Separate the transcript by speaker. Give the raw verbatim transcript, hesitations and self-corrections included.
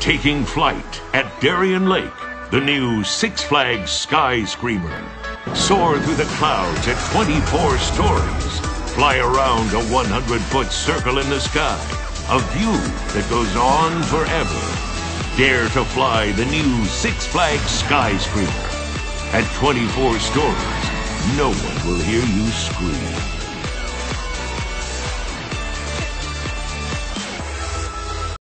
Speaker 1: Taking flight at Darien Lake, the new Six Flags SkyScreamer. Soar through the clouds at twenty-four stories. Fly around a one hundred foot circle in the sky. A view that goes on forever. Dare to fly the new Six Flags SkyScreamer. At twenty-four stories, no one will hear you scream.